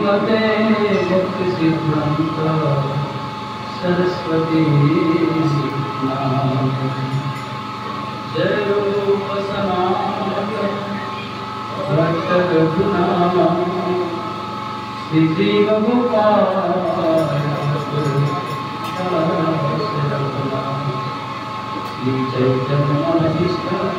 श्रीमते भक्ति सिद्धांत सरस्वती जय रूप सनातन भक्त रघुनाथ श्री जीव गोपाल श्री चैतन्य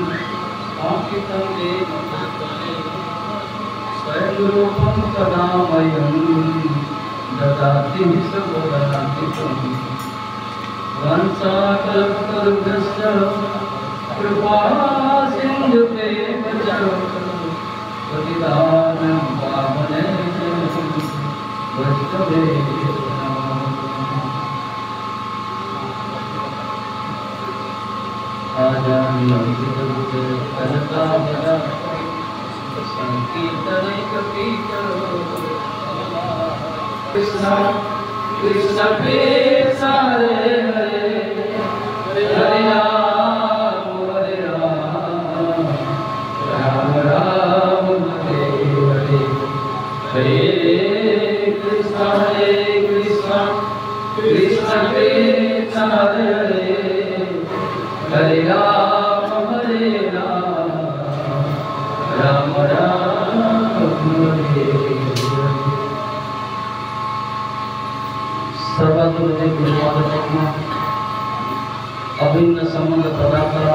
स्वयं कदामयं ददाति सर्वदान्तिकं वंशाकल्पतरुभ्यश्च कृपा सिन्धुभ्येव च पतितानां पावनेभ्यो वैष्णवेभ्यो नमः। आजान्यं कृष्ण कृष्ण कृष्ण हरे हरे हरे राम राम राम हरे हरे हरे कृष्ण कृष्ण कृष्ण हरे हरे हरे राम राम राम हरे सर्वगुरुदेव गुरुपादपद्म अभिन्न संबंध प्रदाता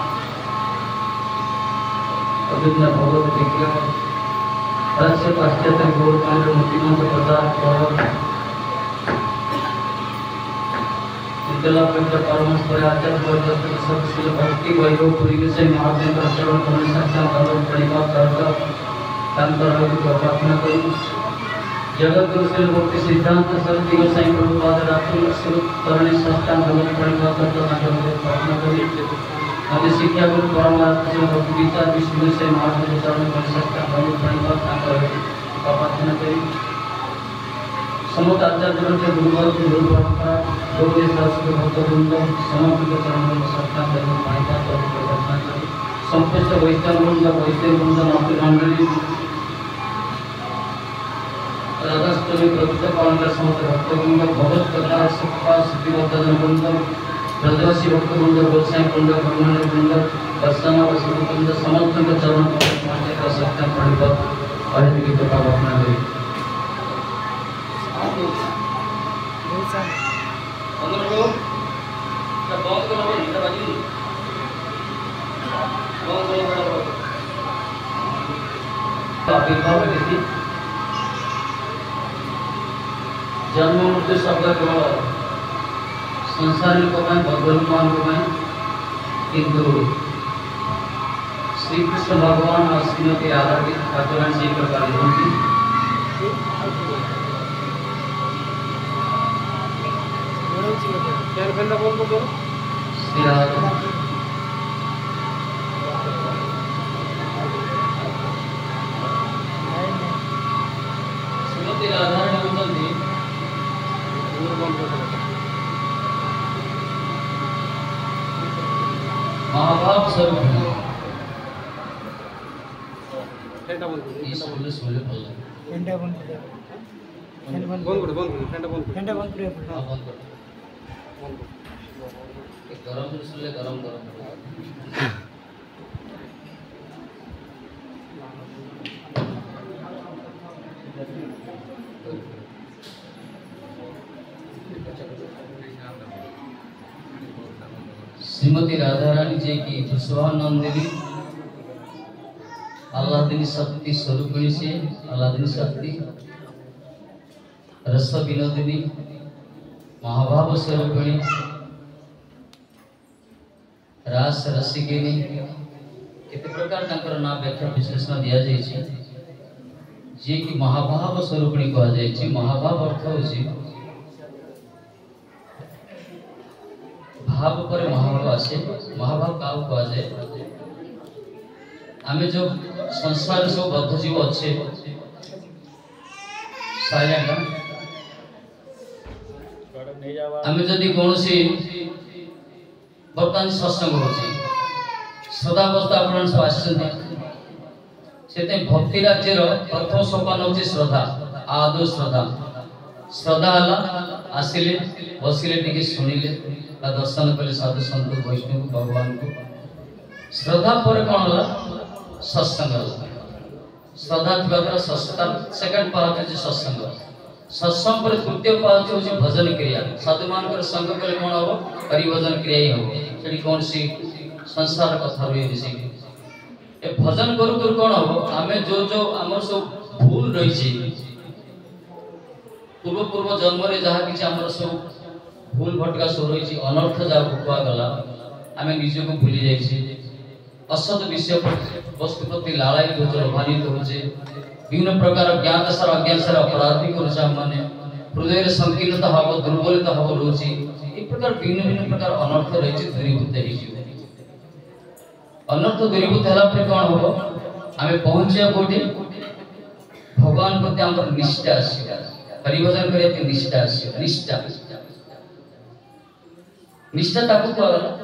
अभिन्न भगवत विज्ञ रहस्य पाश्चात्य गौरकांड मुक्तिमंत प्रदान कर विद्यालय परमेश्वर आचार्य वर्ग सबसे भक्ति वैभव पुरी से महादेव चरण कमल साक्षात भगवान प्रणिपात करता तंत्र को प्रार्थना करूं जगत गुरु श्री भक्ति सिद्धांत सरस्वती गोसाई प्रभुपाद रात्रि तरणी संस्थान भगवान प्रणिपात करता तंत्र को प्रार्थना करूं आदि शिक्षा गुरु परमात्मा श्री भक्ति विचार विष्णु से महादेव चरण कमल साक्षात भगवान प्रणिपात तंत्र को प्रार्थना करूं समस्त आचार्य के गुरुवर्ग गुरु परंपरा गौरी सरस्वती भक्तवृंद समर्पित चरण में सत्ता धर्म पाइता तो प्रार्थना करें संपूर्ण वैष्णव वृंद नाट्य मंडली राधाष्टमी प्रभुत्व पालन कर समस्त भक्तवृंद भगवत कथा सुखा सिद्धिवर्धन वृंद ब्रजवासी भक्तवृंद गोसाई वृंद ब्रह्मण्य वृंद वर्षाना वसुध वृंद समस्त चरण में सत्ता प्रणिपात अहित की कृपा प्रार्थना करें जन्म मृत्यु शब्द केवल संसारी भगवान मान किंतु श्री कृष्ण भगवान और श्रीमती राधा की ठाकुर से प्रकार होती श्रीमती राधा महाभाव स्वरूप गरम श्रीमती राधा रानी जी की पुष्पानंदिनी आह्लादिनी शक्ति स्वरूपिणी से आह्लादिनी शक्ति रस विनोदिनी महाभाव स्वरूपिणी रास रसिकिनी केते प्रकार तांकर नाम व्याख्या विश्लेषण दिया जाय छी जे कि महाभाव स्वरूपिणी कहा जाय छी। महाभाव अर्थ होछि भाव पर महाभाव आसे। महाभाव का कहा जाए आमे जो संसार सब बद्ध जीव अच्छे आमे जदि कोनोसी बर्तमान सत्संग होछि श्रद्धावस्था आपण सब आछन्ते सेते भक्ति राज्यर प्रथम सोपान होछि श्रद्धा। आदो श्रद्धा श्रद्धा हला आसिले बसिले टिके सुनिले बा दर्शन कले साधु संत वैष्णव भगवान को श्रद्धा पर कौन हला सत्संग हला श्रद्धा थिबा द्वारा सत्संग सेकंड पार्ट है सत्संग सत्संग पर तृतीय पार्ट होची भजन क्रिया साधु मानकर संग कले कौन हो हरिभजन क्रिया ही हो सेठी कौन सी संसार कथा रही दिसी ए भजन करू करू कौन हो आमे जो हमर सब भूल रही छी पूर्व पूर्व जन्म रे जहा कि हमर सब भूल भटका सब रही छी अनर्थ जा भुआ गला आमे निज को भूली जाई छी असत विषय वस्तु प्रति लालाई गोचर भानित होचे विभिन्न प्रकार ज्ञान सर अज्ञान सर अपराधी करूचा माने हृदय संकीर्णता हब दुर्बलता हब रोची एक प्रकार भिन्न प्रकार अनर्थ रही दूरीभूत हो अनर्थ दूरीभूत होला पर कोन हो आमे पहुंचे कोठी भगवान प्रति हमर निष्ठा आसी हरिभजन करे के निष्ठा आसी निष्ठा ताकू कहला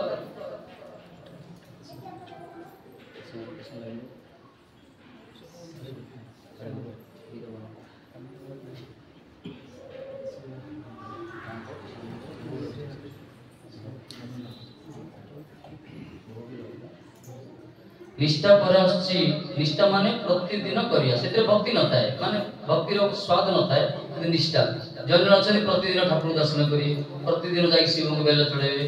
निष्ठा पर आछि निष्ठा माने प्रतिदिन करिया सेते भक्ति न थाए माने भक्ति रो स्वाद न थाए निष्ठा जन अछन प्रतिदिन ठाकुर दर्शन करी प्रतिदिन जाई शिव को बेल चढ़ेबे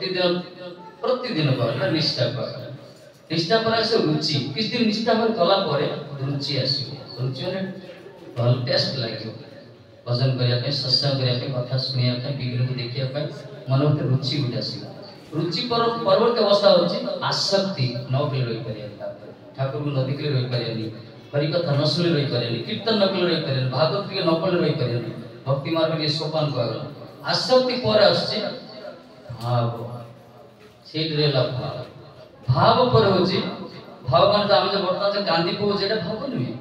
प्रतिदिन कर निष्ठा कर निष्ठा पर आसे रुचि किछ दिन निष्ठा पर कला परे रुचि आसी रुचि माने भल टेस्ट लागियो भजन करिया पे सत्संग करिया पे कथा सुनिया पे विग्रह को देखिया पे मन में रुचि उठ आसी रुचि पर परवर्ती अवस्था होची आसक्ति न के रही परिया ठाकुर को नदी के रही परिया हरि कथा न सुनि रही परिया कीर्तन न के रही परिया भागवत के न पढ़ रही परिया भक्ति मार्ग के सोपान को आगला आसक्ति पर आछे भाव सेट रेला भाव पर होची भाव मान हम जे वर्तमान जे कांदी को जेटा भाव नहीं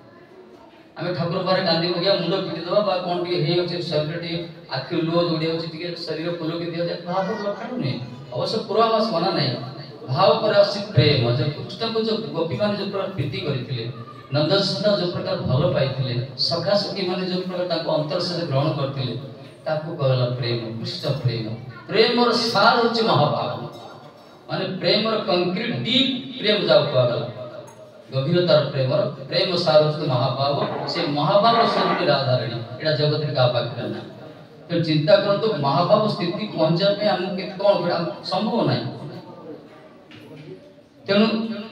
आमे ठाकुर पारे कांदी को गया मुंड पिटी दबा बा कोन के हे होची शरीरटी आखि लो जोडी होची टिके शरीर फुलो के दिया जाय भाव लक्षण नहीं अवश्य पूर्वाभास माना नहीं भाव पर आसी प्रेम जब कृष्ण को जो गोपी मान जो प्रकार प्रीति करथिले नंदसुंदर जो प्रकार भलो पाइथिले सखा सखी माने जो प्रकार ताको अंतर से ग्रहण करथिले ताको कहला प्रेम कृष्ण प्रेम और सार होची महाभाव माने प्रेम और कंक्रीट डीप प्रेम जाऊ कहला गभीरतार प्रेम सार होची महाभाव से महाभाव स्वरूप राधा रानी एटा जगत रे का पाखरा ना तो चिंता करो तो महाभाव स्थिति पहुंचा पे हम के कोन संभव नहीं तेनु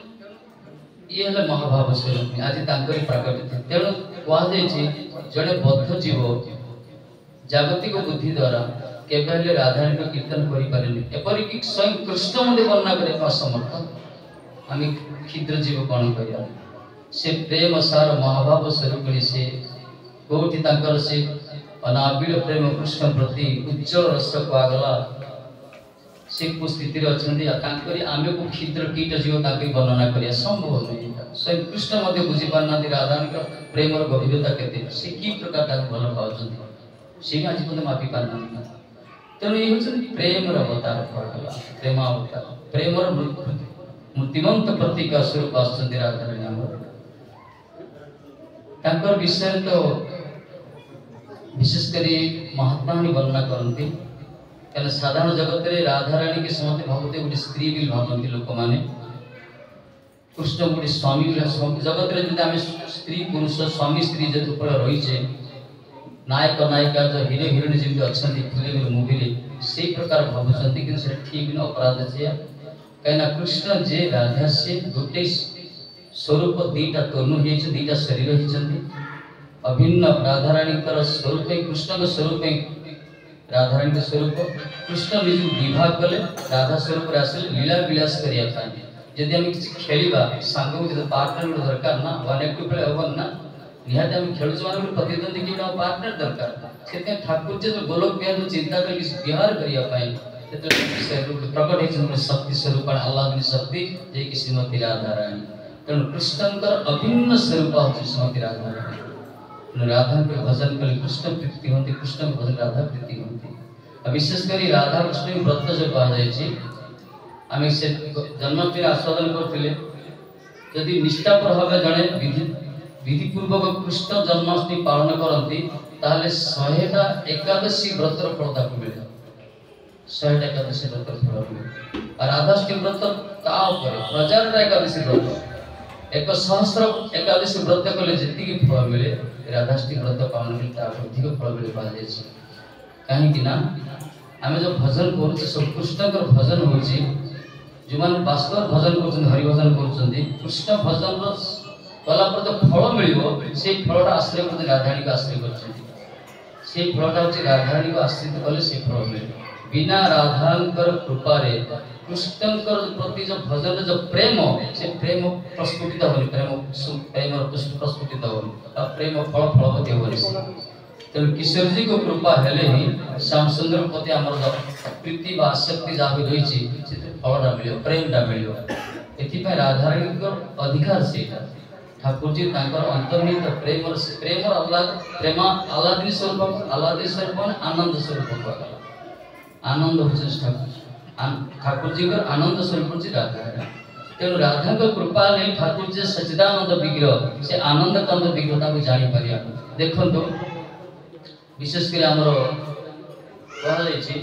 ये हले महाभाव स्वरूप आज तांकरी प्रकट तेनु कहा जाय छी जड़े बद्ध जीव जागतिक बुद्धि द्वारा केबे हले राधा रानी को कीर्तन करि पारेनी एपरि कि स्वयं कृष्ण मते वर्णना करे असमर्थ हम क्षुद्र जीव कोन करिया से प्रेम सार महाभाव स्वरूप से कोठी तांकर से अनाबिल प्रेम कृष्ण प्रति उज्जवल रस को आगला से को स्थिति रे अछंदी तांकरी आमे को क्षुद्र कीट जीव ताके वर्णना करिया संभव नहीं स्वयं कृष्ण मध्ये बुझी पाना राधा का प्रेम और गभीरता केते से की प्रकार ता भलो पाउछन से आज को मापी पाना तेणु ये प्रेम अवतार कहला प्रेम अवतार प्रेम और मूर्तिमंत प्रतीक स्वरूप आसुंदी राधा रानी तांकर विषय तो विशेष करी महात्मा वर्णना करती क्या साधारण जगत रे राधा रानी के समस्त भावते गोटे स्त्री भी भावती लोक माने कृष्ण गोटे स्वामी जगत रे जदि आमे स्त्री पुरुष स्वामी स्त्री जदि ऊपर रही छे नायक नायिका जो हीरो हीरोइन जेमि अछंती फिल्म मूवी रे से प्रकार भावुचंती कि से ठीक न अपराध छे कहना कृष्ण जे राधा से गोटे स्वरूप दीटा तनु हे छ दीटा शरीर हे छंती अभिन्न राधा रानी कर स्वरूप कृष्ण के स्वरूप राधा रानी के स्वरूप कृष्ण निज विवाह कले राधा स्वरूप आसे लीला विलास करिया पाए यदि हम किसी खेलिबा सांग को पार्टनर दरकार ना वन एक प्ले होवन ना निहाते हम खेलु जमान प्रतिद्वंदी की पार्टनर दरकार सेते ठाकुर जे जो गोलोक बिहार जो चिंता कर विहार करिया पाए सेते प्रकट है शक्ति स्वरूप अल्लाह की शक्ति जे कि श्रीमती राधा रानी तेणु कृष्णकर अभिन्न स्वरूप होची श्रीमती राधा रानी राधा के भजन कले कृष्ण प्रीति होती कृष्ण भजन राधा प्रीति होती विशेष करी राधा कृष्ण व्रत जो कहा जाय छी आमे से जन्माष्टमी आस्वादन करथिले यदि निष्ठा पर हबे जणे विधि विधिपूर्वक कृष्ण जन्माष्टमी पालन करती ताहले 100टा एकादशी व्रतर फल ताकू मिले 100टा एकादशी व्रतर फल मिले और राधाष्टमी व्रत ता ऊपर 1000टा एकादशी व्रत 1,000 एकादशी व्रत कले जति फल मिले राधाष्टमी व्रत पालन कले ता अधिक फल मिले पा जाय छी काहे कि ना आमे जो भजन करू सब कृष्ण कर भजन होची जो मान वास्तव भजन करछन हरि भजन करछन कृष्ण भजन रो कला पर जो फल मिलिबो से फलटा आश्रय करते राधारानी को आश्रय करछन से फलटा होची राधारानी को आश्रित कले से फल मिले बिना राधांकर कृपा रे कृष्णकर प्रति जो भजन जो प्रेम से प्रेम प्रस्फुटित होनी प्रेम प्रस्फुटित होनी अब प्रेम फल फलवती होनी तेणु किशोर जी को कृपा हेले ही श्याम सुंदर प्रति आमर प्रीति व आसक्ति जहाँ भी रही फलटा मिले प्रेमटा मिले एथिपाई राधारानी को अधिकार से ठाकुर जी अंतर्निहित प्रेम प्रेम प्रेम आह्लादी स्वरूप आनंद स्वरूप आनंद होचे ठाकुर जी का आनंद स्वरूप होचे राधा तेणु राधा को कृपा नहीं ठाकुर जी सच्चिदानंद विग्रह से आनंद कंद विग्रहता को जानी पारिया देखंतो विशेषकर आमर कह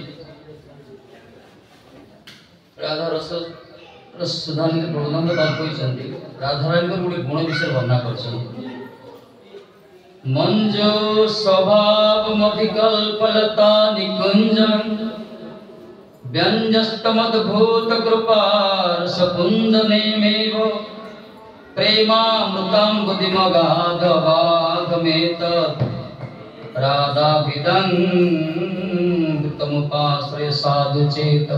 राधा रस सुधानित प्रबंध कहते राधारानी गोटे गुण विषय वर्णना कर मंजो स्वभाव मधिकल्पलता निकुंज व्यंजस्तमद्भूत कृपार सकुंदनेमेव प्रेमामृताम्बुदिमगाधवागमेत राधाभिदङ्कृतमुपाश्रय साधु चेत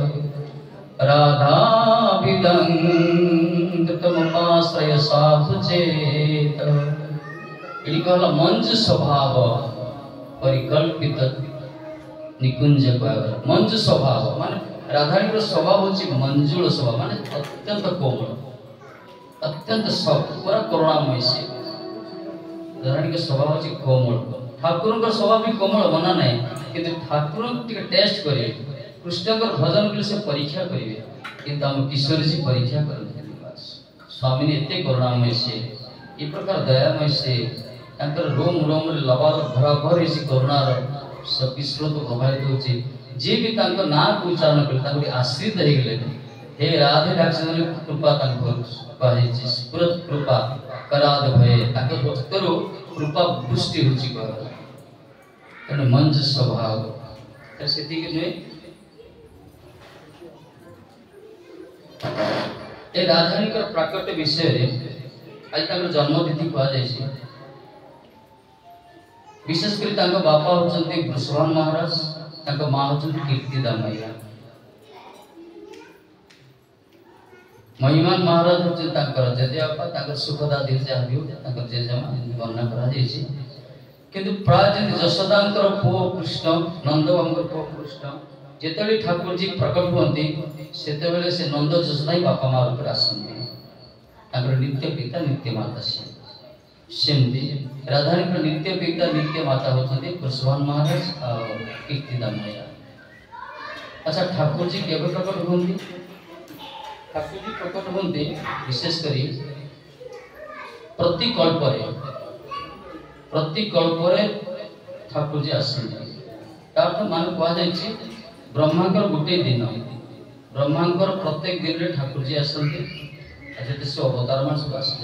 राधाभिदङ्कृतमुपाश्रय साधु चेत ये कहला मंज स्वभाव परिकल्पित निकुंज कहला मंज स्वभाव माने राधारानी स्वभाव होची मंजुल स्वभाव माने अत्यंत कोमल अत्यंत सॉफ्ट पूरा करुणामय से राधारानी के स्वभाव होची कोमल ठाकुर का स्वभाव भी कोमल बना नहीं किंतु ठाकुर टिके टेस्ट करिए कृष्ण का भजन के से परीक्षा करिए किंतु हम किशोर जी परीक्षा करते स्वामी ने एते करुणामय से ये प्रकार दयामय से तांकर रोम रोम लबार भरा भर इसी करुणार सब स्रोत प्रभावित होची जे भी तांकर नाम उच्चारण करले तांकर आश्रित रही गेले हे राधे डाक्सन कृपा तांकर पाहिजे पुरत कृपा कराद भय तांकर भक्तरो कृपा पुष्टि होची कहला तेणु मंज स्वभाव सेति के नुहे ए राधारानी का प्राकट्य विषय रे आज तांकर जन्मतिथि कहा जायछि विशेष कर तांको बापा होचंती वृषभान महाराज तांको मां होचंती कीर्तिदा मैया महिमान महाराज होचंती तांकर जेजेबापा तांकर सुखदा दिलजा हबियो तांकर जेजेमा वर्णना करा जायछि किंतु प्राचीन जशोदांकर पो कृष्ण नंदबाबुंकर पो कृष्ण जेतले ठाकुर जी प्रकट होती सेतेबेले से नंद जशोदा ही बापा मां रूप आसंती तांकर नित्य पिता नित्य माता से सेमती राधारानी का नित्य पिता नित्य माता होती वृषभान महाराज और कीर्तिदा मैया अच्छा ठाकुर जी केवे प्रकट होती ठाकुर जी प्रकट होती विशेष करी प्रति कल्परे ठाकुर जी आसती मान कहुई ब्रह्मांकर गोटे दिन ब्रह्मांकर प्रत्येक दिन में ठाकुर जी आसती से अवतार मान सब आस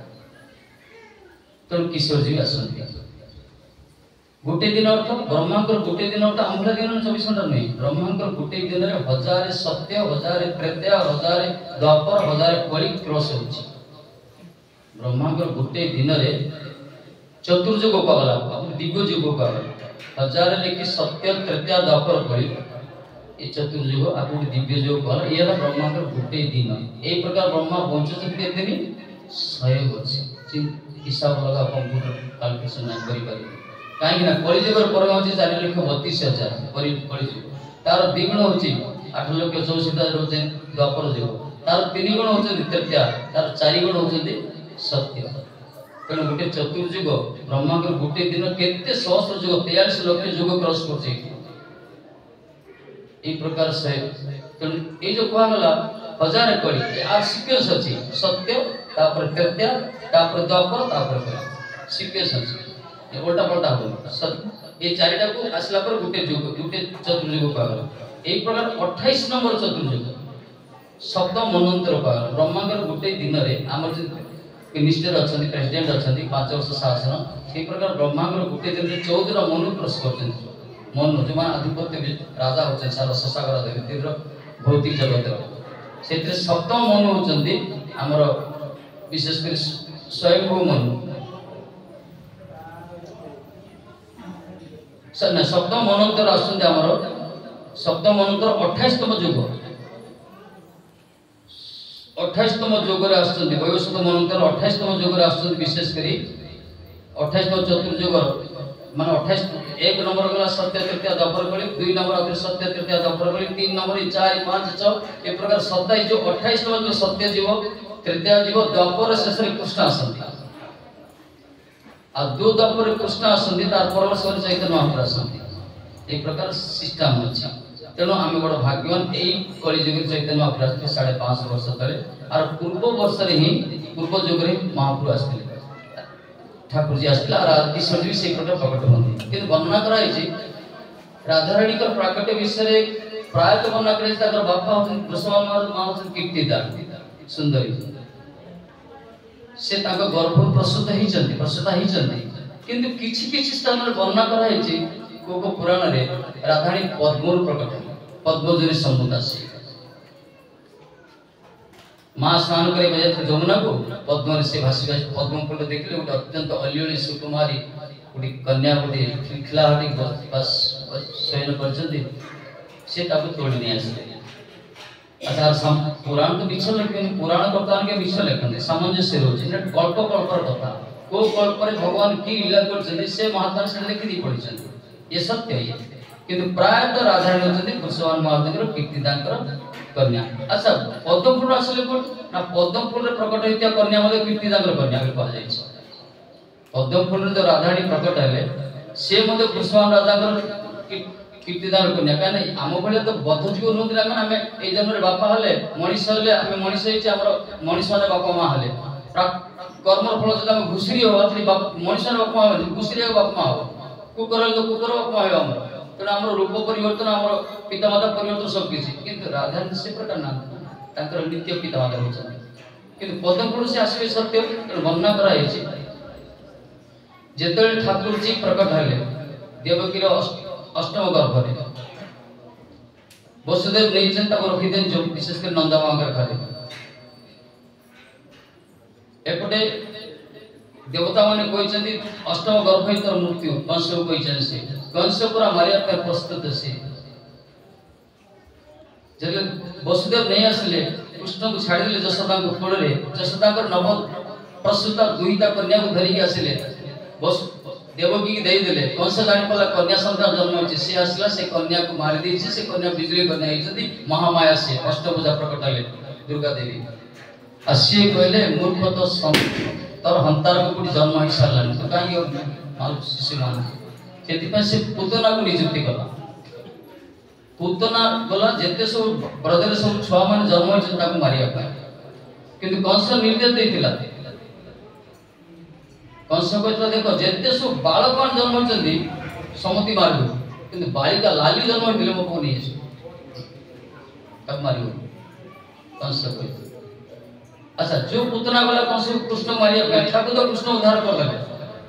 तेणु किशोर जी आसती गोटे दिन अर्थ ब्रह्मांकर गोटे दिन अर्थ आमला दिन 24 घंटा नहीं ब्रह्मांकर गोटे दिन में 1000 सत्य 1000 त्रेता 1000 द्वापर 1000 कली क्रॉस होची ब्रह्मांकर गोटे दिन में चतुर्युग कहला दिव्य युग कहला 1000 लेखि सत्य त्रेता द्वापर कली ये चतुर्युग आपको दिव्य युग कहला ये ब्रह्मांकर गोटे दिन ए प्रकार ब्रह्मा पहुंचते केते दिन 100 वर्ष हिसाब लगा कंप्यूटर कैलकुलेशन नहीं करि पारि काहे ना कलिजुगर परम होची 4,32,000 कलिजुग तार द्विगुण होची 8,64,000 होचे द्वापर युग तार तीन गुण होचे त्रेता तार चार गुण होचे सत्य तेणु गोटे चतुर्युग ब्रह्मांकर गोटे दिन केते सहस्र युग 43 लक्ष युग क्रॉस करछे ए प्रकार से तेणु ए जो कहा गला 1000 कली आर सीक्वेंस अछि सत्य तापर त्रेता तापर द्वापर तापर कली सिचुएशन उल्टा पलटा हो ये चारिटा को आसला पर गुटे चतुर्युग कहला एक प्रकार 28 नंबर चतुर्युग सप्तम मनवंतर कहला ब्रह्मांगर गुटे दिन रे हमर मिनिस्टर अछंती प्रेसिडेंट अछंती 5 वर्ष शासन से प्रकार ब्रह्मांगर गुटे दिन रे 14 मनु क्रॉस करछन मनु जो आधिपत्य राजा होछन सारा ससागर देवी भौतिक जगत से सप्तम मनु होछंती हमर विशेष कर स्वयंभू मनु ना सप्तम मनवंतर आसुंदी हमर सप्तम मनवंतर 28तम युग 28तम युग रे आसुंदी वैवस्वत मनवंतर 28तम युग रे आसुंदी विशेष करी 28तम चतुर्युग माने 28 एक नंबर गला सत्य तृतीया द्वापर कली 2 नंबर अतिर सत्य तृतीया द्वापर कली 3 नंबर 4 5 6 ए प्रकार 27 जो 28तम जो सत्य जीव तृतीया जीव द्वापर शेष रे कृष्ण आसंती आ दो द्वापर कृष्ण आसंती तार परवर्ष चैतन्य महाप्रभु आसंती एक प्रकार सिस्टम अछि तेनो आमे बड़ भाग्यवान एई कली युग चैतन्य महाप्रभु 5.5 वर्ष तले और पूर्व वर्ष रे ही पूर्व युग रे महाप्रभु आस्थिले ठाकुर जी आस्थिला और ईश्वर जी से प्रकार प्रकट होंती किंतु वर्णना कराई छी राधा रानी का प्राकट्य विषय रे प्रायतः वर्णना कराई छी ताकर बापा प्रसवान महाराज कीर्तिदार सुंदरी से ताको गर्भ प्रसूत ही चंदी किंतु किछि स्थान रे वर्णना कराई छी को पुराण रे राधाणी पद्मर प्रकट पद्मजरी संबुता से मां स्नान करे बजे जमुना को पद्म से भासी पद्म फूल देखले गोटे अत्यंत अलियली सुकुमारी गोटे कन्या गोटे खिलाहटी बस शयन करछंती से ताको तोड़ी नहीं आसे अच्छा पुराण तो मिछ लेकिन पुराण कथा के मिछ लेखन सामंजस्य रोज ने कल्प कल्पर कथा को कल्प रे भगवान की लीला करछंती से महात्मा से लिखि दी पड़िछंती ये सत्य है किंतु प्रायतः राधारानी होती कृष्ण महादेव कीर्तिदान कन्या अच्छा पद्म फूल आसले को ना पद्म फूल रे प्रकट होइतिया कन्या मध्ये कीर्तिदान कन्या भी कहा जाय छै पद्म फूल रे जो राधारानी प्रकट हेले से मध्ये कृष्ण राजा कीर्तिदान कन्या काने आम भले तो बद्ध जीव नोदिला माने हमें ए जन्म रे बापा हले मनीष हले हमें मनीष हेछि हमर मनीष माने बापा मां हले कर्म फल जदा हम घुसरी हो अथि मनीष रे बापा मां घुसरी हो बापा मां हो कुकर कुकर बापा मां हो हमर तेना हमर रूप परिवर्तन हमर पितामाता परिवर्तन सब किछि किंतु राधा से प्रकार ना तांकर नित्य पितामाता होछन किंतु पद्म फूल से आसीबे सत्य वर्णना करा हेछि जेतल ठाकुर जी प्रकट हले देवकी रो अष्टम गर्भ रे वसुदेव नहीं चिंता को रखी देन जो विशेष कर नंदा मांगर खाले एपटे देवता माने कहिसंती अष्टम गर्भ ही तर मृत्यु कंस को कहिसन से कंस पूरा मारिया पर प्रस्तुत से जब वसुदेव नहीं आसले कृष्ण को छाड़ी देले जशोदा को कोड़ रे जशोदा को नव प्रसूता दुहिता कन्या को धरि आसले बस देवकी की देई देले कंस जानि पला कन्या संतान जन्म होछि से आसला से कन्या को मारि दै से कन्या बिजली कन्या हिचती महामाया से अष्टभुजा प्रकट हले दुर्गा देवी अस्य कहले मूर्ख तो तर हंतार को कोठी जन्म ही सारलानी तो काई माल शिशु मान सेति पर से पुतना को नियुक्ति कला पुतना गला जेते सब ब्रदर सब छुआ मान जन्म होछि ताको मारिया पाए किंतु कंस निर्देश देतिला कंस कहता देखो जेते सब बालक मान जन्म होचंदी समति मारबो किंतु बालिका लाली जन्म होइले मो को नहीं तब मारियो कंस कहता अच्छा जो पुतना वाला कंस कृष्ण मारिया पाए ताको तो कृष्ण उद्धार कर देले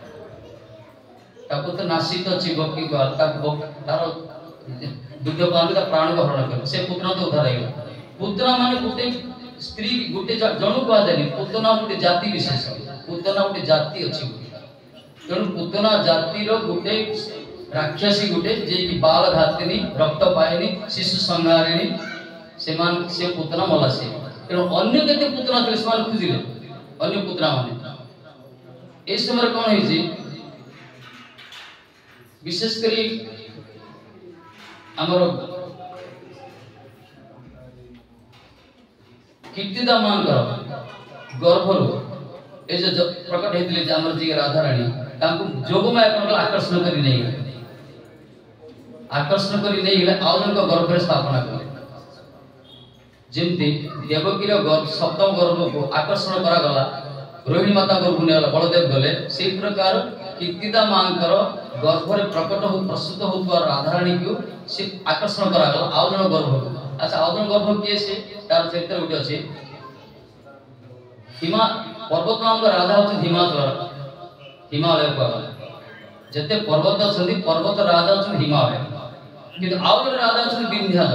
ताको तो नासित अछि बकी बाल ताको तार दुग्ध पान का प्राण को हरण कर से पुत्र तो उद्धार आइला पुत्र माने गुटे स्त्री गुटे जणु को जानि पुतना गुटे जाति विशेष पुतना गुटे जाति अछि तेणु पुतना जाति रो गुटे राक्षसी गुटे जे कि बाल घातिनी रक्त पायनी शिशु संहारिणी सेमान से पुतना मला से तेणु अन्य केते पुतना तले समान खुजिले अन्य पुत्रा माने ए समय कोन होई जी विशेष करी हमर कीर्तिदा मान कर गर्भरो ए जो प्रकट हेतले जे हमर जी राधा रानी तांको जोगमाया कोन आकर्षण करी नहीं गले आउजन को गर्भ रे स्थापना कले जेमती देवकी रो गर्भ सप्तम गर्भ को आकर्षण करा गला रोहिणी माता गर्भ नेला बलदेव गले से प्रकार कीर्तिदा मांकर गर्भरे प्रकट हो प्रस्तुत होतवा राधारानी को से आकर्षण करा गला आउ जन गर्भ। अच्छा आउ जन गर्भ किए से तार चरित्र उठे अछि हिमा पर्वत नाम राजा होते हिमालय को जते पर्वत अछंती पर्वत राजा होते हिमालय किंतु आउ जन राजा होते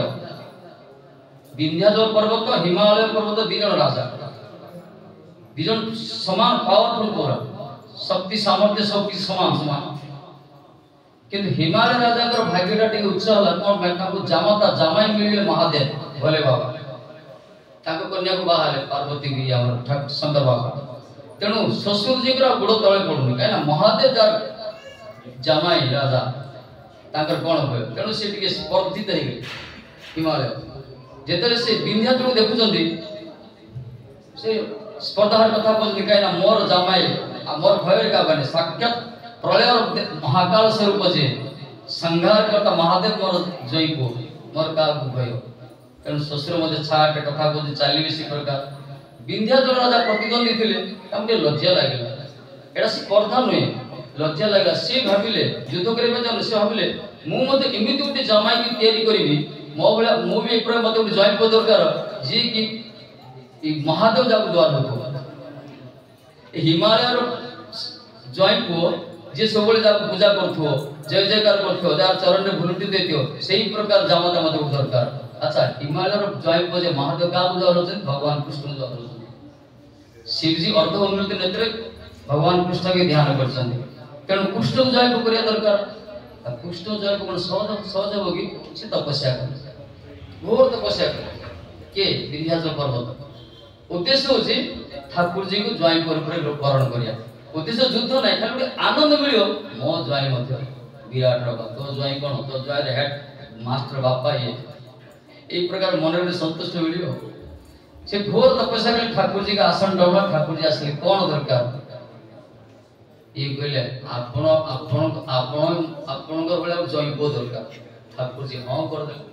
विंध्याचल पर्वत हिमालय पर्वत दी जन राजा दी जन समान पावरफुल पूरा शक्ति सामर्थ्य सब किसी समान समान किंतु हिमालय राजा कर भाग्यटा टिके उच्च होला कोन बैठा को जामाता जामाई मिलिले महादेव भोले बाबा ताको कन्या को बाहाले पार्वती की हमर ठक शंकर बाबा तेनु ससुर जी कर गुड़ तळे पडुनी काई ना महादेव जार जामाई राजा ताकर कोन होय तेनु से टिके स्पर्धित हे हिमालय जेतरे से विंध्याचल देखु जंदी से स्पर्धार कथा बोलनी काई ना मोर जामाई आ मोर भयर का बने साक्षात प्रलय महाकाल स्वरूप जे संहार करता महादेव मोर जई को मोर का भयो तेणु ससुर मध्य छाट कथा को चाली बेसी प्रकार विंध्याचल राजा प्रतिद्वंदी थिले हमके लज्जा लागिला एडा स्पर्धा नय लज्जा लागिला से भाबिले युद्ध करबे जन से भाबिले मु मते एमिति उते जमाई की तयारी करबी मो बला मु भी एप्र मते उते जॉइन को दरकार जे कि ई महादेव जाको द्वार होतो हिमालय रो जॉइन को जे सबले जाको पूजा करथो जय जयकार करथो जार चरण रे भुलुटी देतियो सेही प्रकार जामाता मते दरकार। अच्छा हिमालय रो जॉइन को जे महादेव का पूजा होछन भगवान कृष्ण जो होछन शिव जी अर्ध उन्नति नेत्रे भगवान कृष्ण के ध्यान करछन तेणु कृष्ण जॉइन को करिया दरकार कृष्ण जॉइन को सहज सहज होगी से तपस्या कर घोर तपस्या कर के विंध्याचल पर्वत उद्देश्य होछि ठाकुर जी को जॉइन पर वरण करिया उद्देश्य युद्ध नहीं खाली आनंद मिलियो मो जॉइन मध्य विराट रक तो जॉइन कोन तो जॉइन हेड मास्टर बापा ये एक प्रकार मन रे संतुष्ट मिलियो से घोर तपस्या कर ठाकुर जी का आसन डबला ठाकुर जी असली कोन दरकार ये कहले आपण आपण आपण आपण को बेला जॉइन को दरकार ठाकुर जी हां कर दे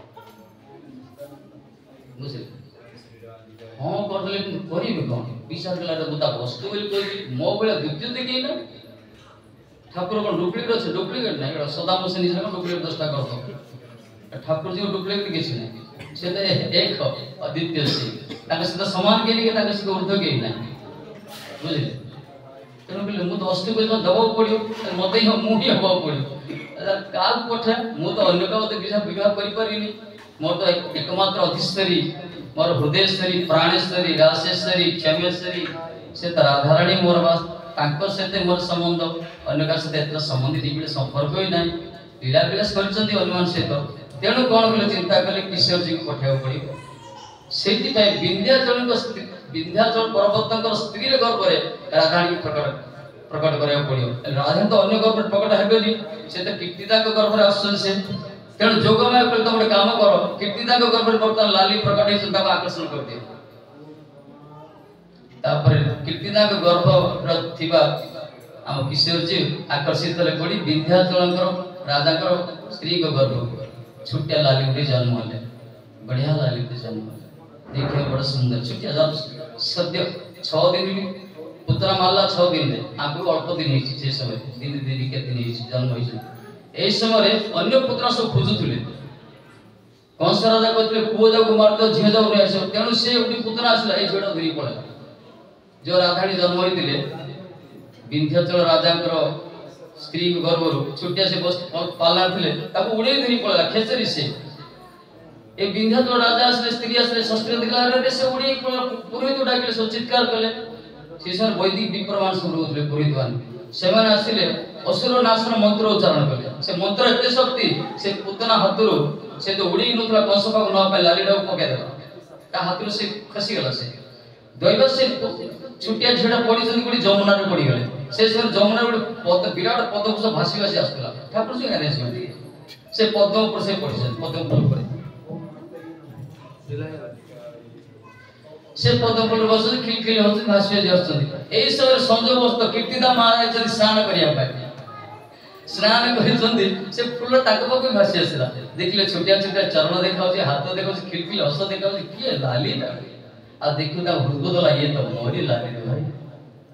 बुझे हां कर दे करिबे कोन विचार कला तो बुता वस्तु बोली कोई मो बेला द्वितीय देखि ना ठाकुर को डुप्लीकेट नहीं एटा सदा मसे निज को डुप्लीकेट दस्ता करतो ठाकुर जी को डुप्लीकेट किछ नहीं से तो एक अद्वितीय से ताके से समान के लिए ताके से ऊर्ध्व के नहीं बुझले तेनु बिले मु तो अष्ट को दबाव पड़ियो मते ही मु ही हबा पड़ियो काल कोठा मु तो अन्य का तो विवाह करि परिनी मोर तो एकमात्र अधिष्ठरी मोर हृदयश्वरी प्राणेश्वरी रासेश्वरी क्षमेश्वरी से राधाराणी मोर बास तांको सेते मोर संबंध अन्य का सेते एत संबंधी दिबे संपर्क होई नाही लीला विलास करचंदी अनुमान से तो तेणु कोन कले चिंता कले किशोर जी को पठाव पड़ियो सेति पय विंध्याचल पर्वतंकर स्त्री रे गर्भ रे राधाराणी प्रकट करया पड़ियो राधा तो अन्य गर्भ प्रकट हेबेनी से तो कीर्तिदा के गर्भ रे आसन से तेणु जोगमय कर तो गोटे काम करो कीर्तिदा के गर्भ रे बर्तन लाली प्रकट हे चिंता को आकर्षण कर दे तापर कीर्तिदा के गर्भ र थिबा हम किशोर जी आकर्षित ले पड़ी विंध्याचलंकर राजाकर स्त्री को गर्भ छुट्टिया लाली उठे जन्म ले बढ़िया लाली उठे जन्म देखे बड़ा सुंदर छुट्टिया जब सद्य 6 दिन पुत्र माला 6 दिन रे आगु अल्प दिन हिची से समय दिन दिन के दिन हिची जन्म होइछ ए समय अन्य पुत्र सब खोजुथुले कंस राजा कहते पुओ जाऊ मार दो झे जाऊ रे सब तेनु से उठी पुत्र आसला ए झेडा धरी पड़ा जो राधाणी जन्म होइतिले विंध्याचल राजाकर स्त्री को गर्भरु छुट्टिया से बस पालना थिले ताको उड़े धरी पड़ा खेचरी से ए विंध्याचल राजा असले स्त्री असले शस्त्र दिला रे से उड़ी पुरोहित डाकले सब चित्कार कले शेषर वैदिक विप्रमाण शुरू होतले पुरोहितवान सेमान आसिले असुर नाशर मंत्र उच्चारण कले से मंत्र एते शक्ति से पुतना हाथरो से तो उड़ी नथला कंस पाक न पाए लाली डाउ पके देला का हाथरो से खसी गला से दैव से छुट्टिया झेडा पड़ी जन गुडी जमुना रे पड़ी गले से जमुना रे पद विराट पद्म को भासी भासी आस्तला ठाकुर जी अरेंजमेंट से पद्म पर से पड़ी पद्म पर से पद्म पर बस खिलखिल होत भासी भासी आस्तली एई समय संजोग वस्त कीर्तिदा महाराज जन स्नान करिया पाए स्नान करिसंदी से फूल ताक पाक भासी आसला देखले छोटिया छोटिया चरण देखाउची हाथ देखाउची खिलखिल हस देखाउची के लाली आ देखु ता हुदगुद लागे तो मोरी लागे भाई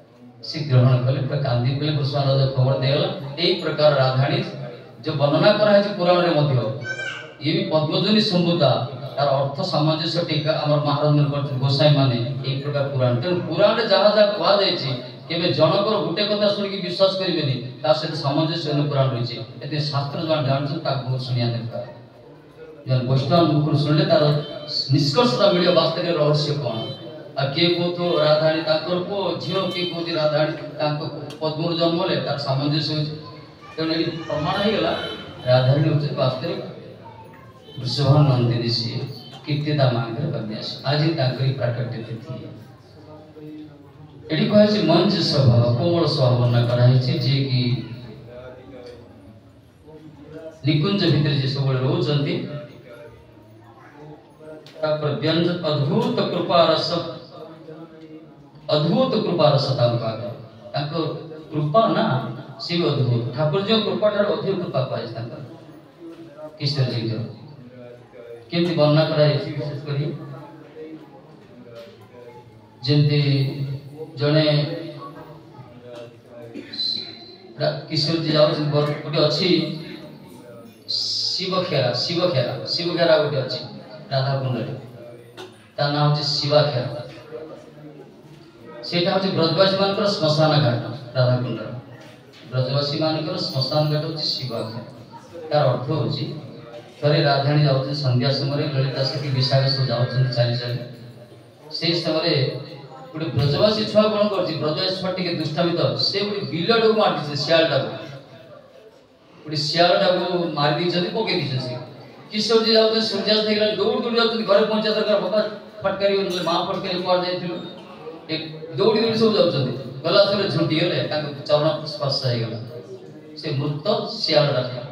से ग्रहण कले पूरा कांदी पले पुष्पा राजा खबर देला एई प्रकार राधाणी जो वर्णना करा है पुराण रे मध्य ये भी पद्मजनी संबुदा तार अर्थ सामंजस्य टीका हमर महाराज करते गोसाई माने एई प्रकार पुराण तेन पुराण रे जहा जहा कहा जाय छी केबे जनकर गुटे कथा सुनि कि विश्वास करिबेनी ता से सामंजस्य न पुराण रही छी एते शास्त्र जन जानछ ता बहुत सुनिया दरकार जन वैष्णव मुख सुनले तार निष्कर्षता मिलियो वास्तव में रहस्य कोन आ के को तो राधाणी ताकर को झियो के को दी राधाणी ताको पद्मर जन्म ले तार सामंजस्य तेणु ये प्रमाण हो गला राधाणी होते वास्तविक वृषभान नंदिनी सी कीर्तिदा मांगर कन्यास आज ताकरी प्राकट्य तिथि एडी कहै छै मंच स्वभाव कोमल स्वभाव वर्णन कराइ छै जे कि निकुंज भितर जे सब रहउछन्ती तापर व्यंजन अद्भुत कृपा रस तांका तांको कृपा ना शिव अद्भुत ठाकुर जो कृपा ठार अधिक कृपा पाए तांका किशोर जी जो केमती वर्णना कराइ छै विशेष करी जेंती जने किशोर जी जाउ गोटे अछि शिव खेरा गोटे अछि राधा कुंड ता नाम अछि शिवा खेरा सेटा अछि ब्रजवासी मानकर श्मशान घाट राधा कुंड ब्रजवासी मानकर श्मशान घाट अछि शिवा खेरा तार अर्थ अछि थरे राधाणी जाउ संध्या समय ललिता सखी विशाख सब जाउ चाली चाली से समय गोटे ब्रजवासी छुआ कौन कर ब्रजवासी छुआ टे दुष्टामित से गोटे बिलटा को मार सियालटा गोटे सियालटा को मारी पकई दी किशोर जी जाते सूर्यास्त हो गला दौड़ दौड़ जाते घर पहुंचा दरकार बता फटकारी माँ फटकारी कुआड़ जाइए दौड़ी दौड़ी सब जाऊँ गला सब झुंटी गले चरण स्पर्श हो गला से मृत सियालटा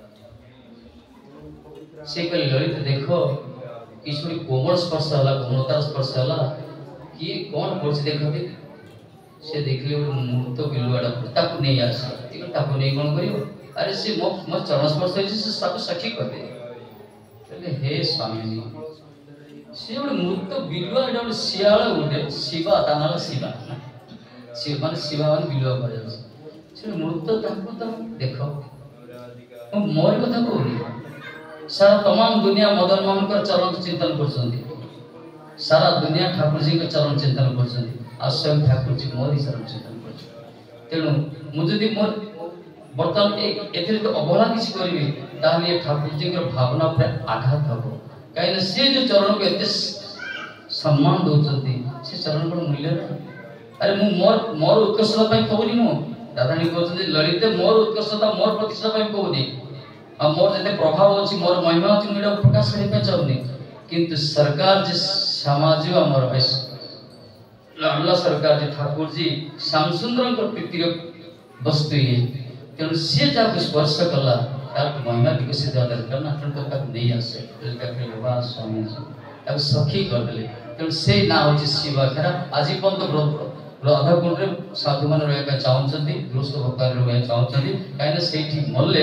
से कहले ललित देख किशोरी कोमल स्पर्श होला कोमलतार स्पर्श होला कि कौन करछ देखबे से देखले मूर्त बिलुआडा ताकू नहीं आसी ठीक ताकू नहीं कोन करियो अरे से मो चरण स्पर्श होई से सब सखी करबे कहले हे स्वामी से ओड मूर्त बिलुआडा ओड सियाला ओडे शिवा तानाला शिवा शिव माने शिवा माने बिलुआ भजन से मूर्त ताकू त देखो मोर कथा कोनी सारा तमाम दुनिया मदन मोहन का चरण चिंतन करछंती सारा दुनिया ठाकुर जी का चरण चिंतन करछंती आ स्वयं ठाकुर जी मोरी चरण चिंतन करछंती तेणु मु जदि मोर वर्तमान एथिर तो अवहेला किछ करबी ताहले ठाकुर जी के भावना पर आघात हबो काहे से जो चरण को एते सम्मान दोचंती से चरण को मूल्य अरे मु मोर उत्कर्षता पई कहूनी मु दादानी कहछंती ललित मोर उत्कर्षता मोर प्रतिष्ठा पई कहूनी आ मोर जते प्रभाव अछि मोर महिमा अछि मेरा प्रकाश करिपा चाहूनी किंतु सरकार जे समाज हमर बेस लाडला सरकार जे ठाकुर जी श्याम सुंदर को प्रीतिर वस्तु है तेणु से जब स्पर्श कला तार महिमा विकसित दरकार ना तन तक नहीं आसे तलका के बाबा स्वामी जी अब सखी कर देले तेणु से ना होछि शिवा खेरा आजि पंत राधा कुंड रे साधु मान रहबा चाहउछंती दुष्ट भक्त रहबा चाहउछंती काहे सेठी मल्ले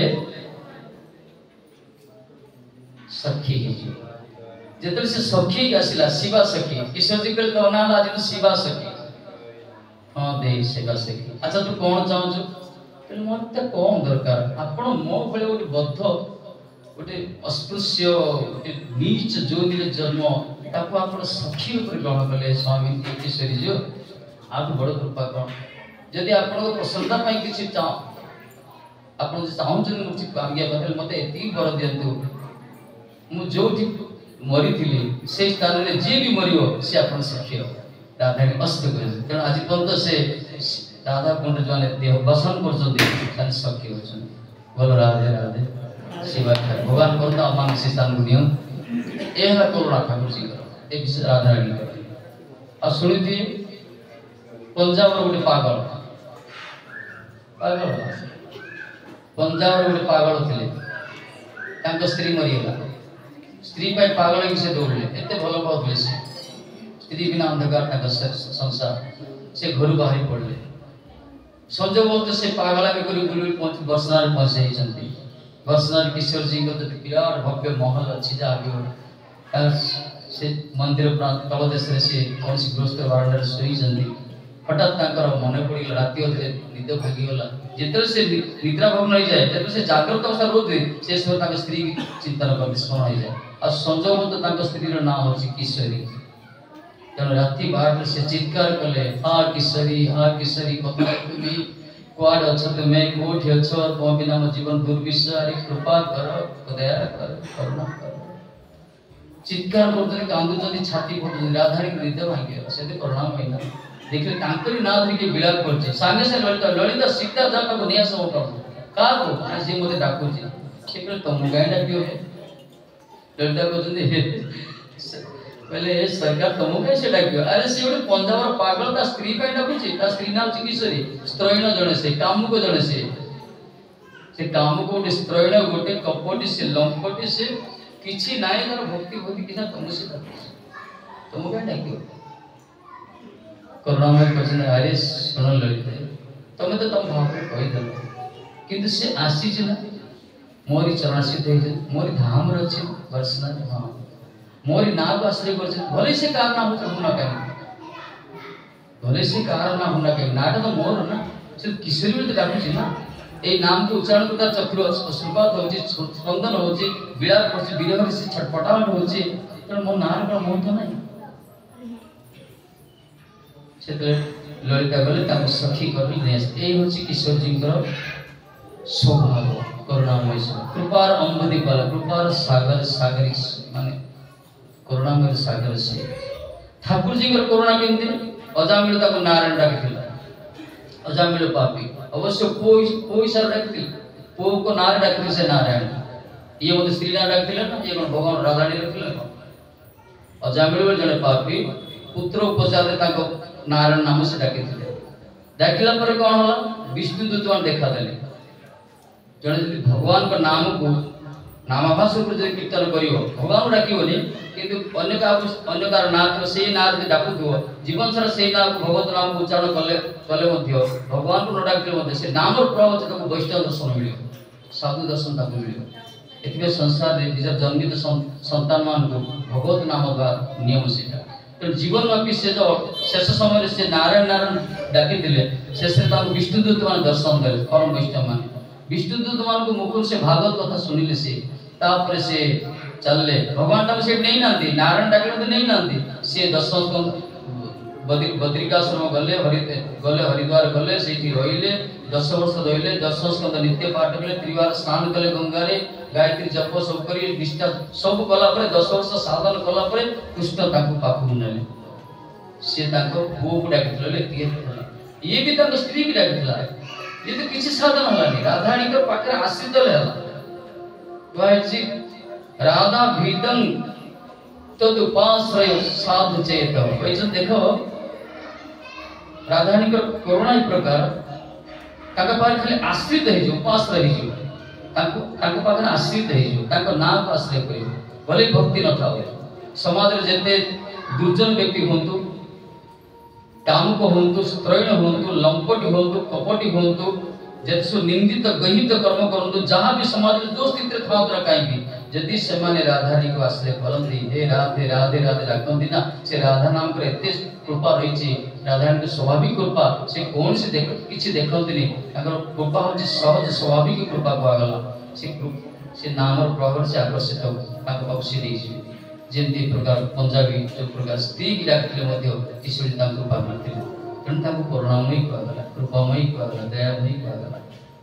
सखी जेतले से सखी आसिला शिवा सखी किशोर जी कहले तो ना आज तो शिवा सखी हां दे शिवा सखी अच्छा तू कोन चाहछ कहले मते कोन दरकार आपण मो बळे ओटी बद्ध ओटी अस्पृश्य ओटी नीच जोनिले जन्म ताको आपण सखी ऊपर ग्रहण कले स्वामी किशोरी जी आप बड़ कृपा कोन यदि आपण को प्रसन्नता पई किछि चा आपण चाहउछन मुछि आज्ञा बदल मते एती बर दियंतु मु जोठी मरी थिली से स्थान रे जे भी मरियो से अपन सखी हो राधा के अस्त कर तेन आज पर्यंत से राधा कुंड जाने देह बसन करछंती तन सखी होछन बोलो राधे राधे शिवा भगवान करता अमान से स्थान गुनियो एहला करुणा ठाकुर जी कर ए विषय राधा रानी कर आ सुनि थी पंजाब रो गोटे पागल पंजाब रो गोटे पागल थिले तांको स्त्री मरी गेला स्त्री पाई पागल की से दौड़ले एते भलो पाउले से स्त्री बिना अंधकार तक संसार से घर बाहर पड़ले संजय बोलते से पागला के करी बुलबुल पहुंच बरसनार पहुंचे जंती बरसनार किशोर जी को तो विराट भव्य महल अच्छी जागे से मंदिर प्रांत तल देश रे से कौन सी गृहस्थ वारंडर सोई जंती हठात मन पड़ा राति अधे निद भांगीगला जिते से निद्रा भग्न हो जाए जिते से जाग्रत अवस्था रोते से समय स्त्री चिंतन कर स्मरण हो जाए आ संजोग तो स्त्री ना हूँ किशोरी तेणु राति 12 से चित्कार कले हाँ किशोरी कथा तुम्हें कुआड़े अच्छ तुम्हें कौटी अच्छ तुम बिना मो जीवन दुर्विश्वास कृपा कर दया कर करुणा कर चित्कार करते कांदुंट छाती पड़ते राधाणी निद भांगी से करुणा महीना देखिए तांकरी ना धरिके बिलाप करछे संगे से ललिता सीता जाका को निया सब का को आज मते डाकुची से कहले तुम गाय डाकियो ललिता कहते पहले सरकार तुम गाय से डाकियो अरे से गोटे पंजाबर पागल ता स्त्री पे डाकुची ता स्त्री नाम चिकिशोरी स्त्रैण जणे से कामुक जणे से कामुक गोटे स्त्रैण गोटे कपटी से लंपटी से किछि नाय तार भक्ति किना तुम से डाकुची तुम गाय डाकियो करुणामय कहते अरे शुण ललिता तुम्हें तो तुम भाव कहीदेल किंतु से आसी ना मोरी चरणाश्रित मोरी धाम अच्छे वर्षना हाँ मोरी ना को आश्रय कर भले से कार ना होना कहीं भले से कार ना होना कहीं नाटा तो मोर ना सिर्फ किशोरी तो डाकुची ना ये नाम के उच्चारण तो चक्र अश्रुपात हो स्पंदन हो विलाप कर विरह से छटपटाहट हो तेणु मो ना मोह तो नहीं ललिता गले सखी कर किशोर जी स्वभाव करुणामय कृपार अम्बुदी वाला कृपार सागर सागरी माने करुणामय सागर से ठाकुर जी करुणा केमती अजामिल नारायण डाकी अजामिल पापी अवश्य कोई सार डाकी पु को नार डाकी से नारायण ये मत स्त्री ना डाकी ना ये भगवान राधाणी रखिले अजामिल जड़े पापी पुत्र उपचार नारायण नाम से डाकी डाकिला कौन होला विष्णु दूत मान देखा देले जड़े भगवान का नाम को नामाभास कीर्तन करियो भगवान डाकिबनी किंतु अन्य कार ना से ना डाकुथो जीवन सारा से ना भगवत नाम उच्चारण कले कले भगवान को न डाकिले से नाम प्रभाव से वैष्णव दर्शन मिलियो साधु दर्शन ताको मिलियो एथिबे संसार रे निज जन्मित संतान मान को भगवत नाम का नियम से जीवन व्यापी से जो शेष समय से नारायण डाकी दिले शेष विष्णुदूत मान दर्शन देले परम वैष्णव मान विष्णुदूत मान को मुकुल से भागवत कथा सुनिले से तापर से चलले भगवान तब से नहीं नांती नारायण डाकले तो नहीं नांती से 10 बद्रिकाश्रम गले हरिद्वार गले सेठी रहिले 10 वर्ष रहिले 10 स्कंद नित्य पाठ कले त्रिवार स्नान कले गंगा रे गायत्री जप सब करी निष्ठा सब कला पर 10 वर्ष साधन कला पर कृष्ण ताको पाखु नेले से ताको पुओ को डाकिले ये भी ताको स्त्री की डाकिला ये तो किछि साधन हलानी राधाणी के पाखरे आश्रित लेला वाजी राधा भीतं तद उपाश्रय साधु चेत वैसे देखो राधाणी का करुणा एक प्रकार ताका पार खाली आश्रित है जो उपाश्रय है जो ताको पाखरे आश्रित है जो ताको नाम आश्रय करियो भले भक्ति न थावे समाज रे जते दुर्जन व्यक्ति होंतु कामुक होंतु स्त्रैण होंतु लंपटी होंतु कपटी होंतु जत्सु निंदित गहित कर्म करंतु जहां भी समाज रे जो स्थिति थाउतरा काई यदि से माने राधाणी को आश्रय करंती हे राधे राधे राधे डाकंती ना से राधा नाम पर एते कृपा रहिछि राधाणी के स्वाभाविक कृपा से कौन से किछि देखंती नहीं अगर कृपा होछि सहज स्वाभाविक कृपा को आगला से नाम और प्रभाव से आकर्षित हो ताको पक्षी देछि जेंती प्रकार पंजाबी जो प्रकार स्त्री की डाकले मध्ये ईश्वर ताको कृपा करथिले तन ताको करुणामय को आगला कृपामय को आगला दयामय को आगला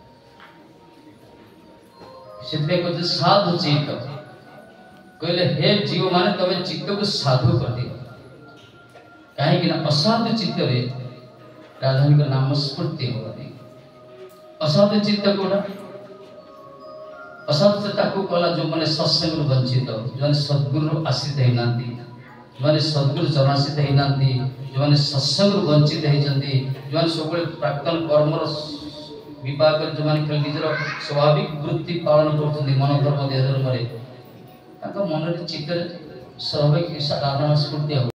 सिद्धे को साधु चित्त कहले हे जीव माने तमे चित्त को साधु कर दियो काहे कि ना असाधु चित्त रे राधानी का नाम स्मृति होती असाधु चित्त कोना असाधु चित्त को कला जो माने सत्संग वंचित जो माने सद्गुरु आश्रित है नांती जो माने सद्गुरु चरणाश्रित है नांती जो माने सत्संग वंचित है जंती जो माने सबले प्राक्तन कर्म विवाह कर जो माने खाली निजर स्वाभाविक वृत्ति पालन करथि मन धर्म देह धर्म रे ताका मन रे चित्त स्वाभाविक साधारण स्फूर्ति